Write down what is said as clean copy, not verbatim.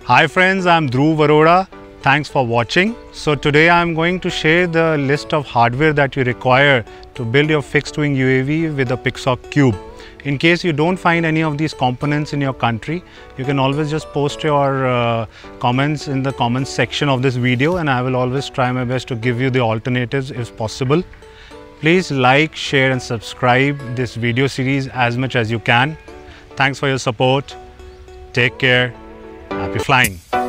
Hi friends, I'm Dhruv Arora. Thanks for watching. So today I'm going to share the list of hardware that you require to build your fixed wing UAV with a Pixhawk cube. In case you don't find any of these components in your country, you can always just post your comments in the comments section of this video, and I will always try my best to give you the alternatives if possible. Please like, share and subscribe this video series as much as you can. Thanks for your support. Take care. Happy flying.